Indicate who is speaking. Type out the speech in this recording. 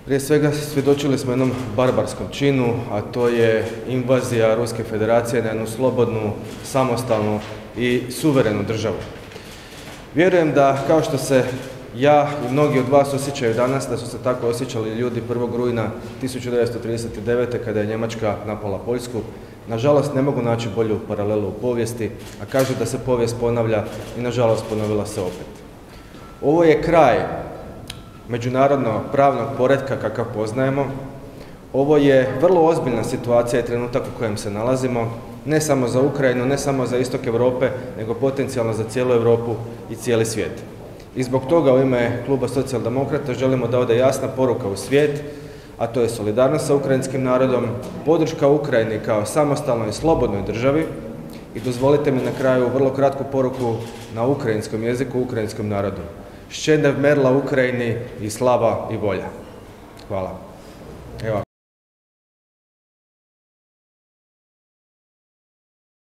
Speaker 1: Prije svega svjedočili smo jednom barbarskom činu, a to je invazija Ruske federacije na jednu slobodnu, samostalnu i suverenu državu. Vjerujem da, kao što se ja i mnogi od vas osjećaju danas, da su se tako osjećali ljudi 1. rujna 1939. kada je Njemačka napala Poljsku, nažalost ne mogu naći bolju paralelu u povijesti, a kažu da se povijest ponavlja i nažalost ponovila se opet. Ovo je kraj međunarodno pravnog poretka kakav poznajemo. Ovo je vrlo ozbiljna situacija i trenutak u kojem se nalazimo, ne samo za Ukrajinu, ne samo za istok Europe, nego potencijalno za cijelu Europu i cijeli svijet. I zbog toga u ime Kluba Socijaldemokrata želimo da ode jasna poruka u svijet, a to je solidarnost sa ukrajinskim narodom, podrška Ukrajini kao samostalnoj i slobodnoj državi i dozvolite mi na kraju vrlo kratku poruku na ukrajinskom jeziku, ukrajinskom narodu. Šćedev merla Ukrajini i slava i volja. Hvala. Evo.